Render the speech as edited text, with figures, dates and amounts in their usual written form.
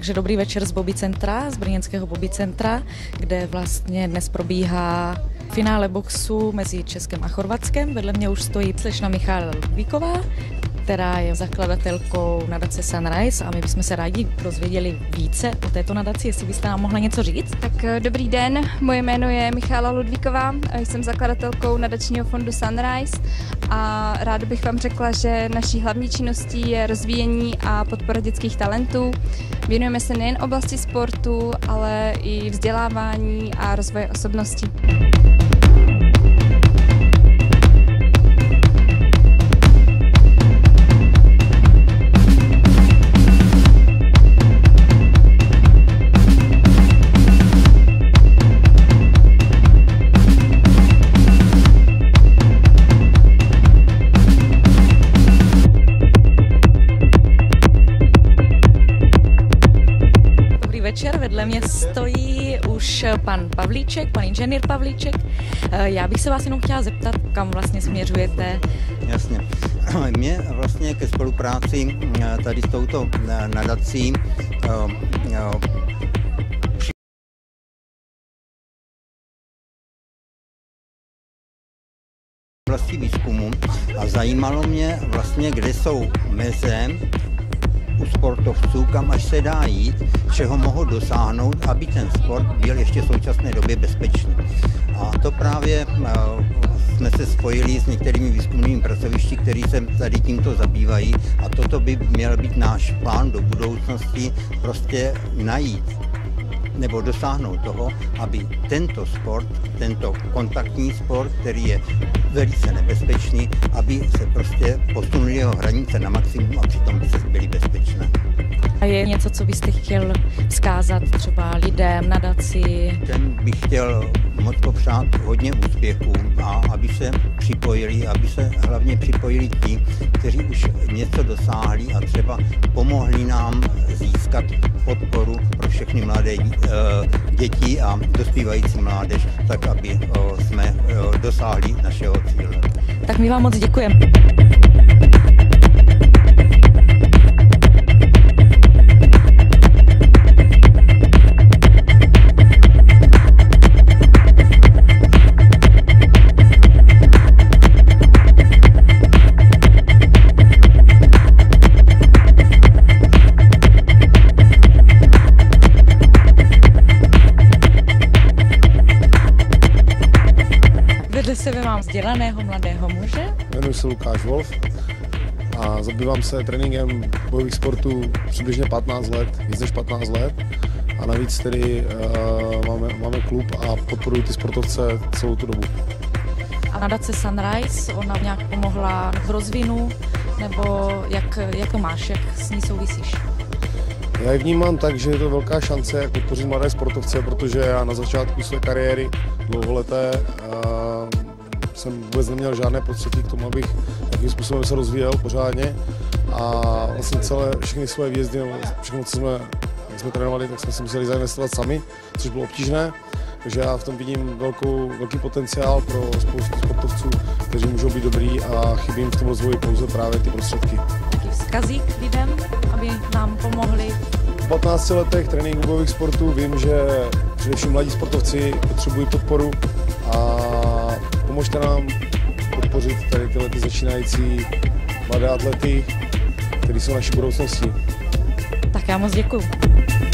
Takže dobrý večer z Bobby Centra, z brněnského Bobby Centra, kde vlastně dnes probíhá finále boxu mezi Českem a Chorvatskem. Vedle mě už stojí slečna Michála Ludvíková, která je zakladatelkou nadace Sunrise, a my bychom se rádi dozvěděli více o této nadaci, jestli byste nám mohla něco říct. Tak dobrý den, moje jméno je Michála Ludvíková, jsem zakladatelkou nadačního fondu Sunrise a ráda bych vám řekla, že naší hlavní činností je rozvíjení a podpora dětských talentů. Věnujeme se nejen oblasti sportu, ale i vzdělávání a rozvoje osobnosti. Večer, vedle mě stojí už pan Pavlíček, pan inženýr Pavlíček. Já bych se vás jenom chtěla zeptat, kam vlastně směřujete. Jasně. Mě vlastně ke spolupráci tady s touto nadací oblasti výzkumu a zajímalo mě vlastně, kde jsou meze u sportovců, kam až se dá jít, čeho mohou dosáhnout, aby ten sport byl ještě v současné době bezpečný. A to právě jsme se spojili s některými výzkumnými pracovišti, kteří se tady tímto zabývají, a toto by měl být náš plán do budoucnosti, prostě najít nebo dosáhnout toho, aby tento sport, tento kontaktní sport, který je velice nebezpečný, aby se prostě posunuli jeho hranice na maximum a přitom by se byly bezpečné. A je něco, co byste chtěl vzkázat třeba lidem, nadaci? Ten bych chtěl moc popřát hodně úspěchů a aby se připojili, aby se hlavně připojili ti, kteří už něco dosáhli a třeba pomohli nám získat podporu pro všechny mladé děti a dospívající mládež, tak aby jsme dosáhli našeho cíle. Tak my vám moc děkujeme. Vedle sebe mám vzdělaného mladého muže. Jmenuji se Lukáš Wolf a zabývám se tréninkem bojových sportů přibližně 15 let, víc než 15 let. A navíc tedy máme klub a podporuji ty sportovce celou tu dobu. A nadace Sunrise, ona nějak pomohla v rozvinu, nebo jak to máš, jak s ní souvisíš? Já ji vnímám tak, že je to velká šance, jak podpořit mladé sportovce, protože já na začátku své kariéry dlouholeté jsem vůbec neměl žádné prostředky k tomu, abych nějakým způsobem se rozvíjel pořádně, a vlastně všechny svoje výjezdy, všechno, co jsme trénovali, tak jsme si museli zainvestovat sami, což bylo obtížné. Takže já v tom vidím velký potenciál pro spoustu sportovců, kteří můžou být dobrý, a chybí jim v tom rozvoji pouze právě ty prostředky. Jaký vzkazík lidem, aby nám pomohli? V 15 letech tréninku bojových sportů vím, že především mladí sportovci potřebují podporu, a pomožte nám podpořit tady tyhle začínající mladé atlety, kteří jsou naší budoucností. Tak já moc děkuju.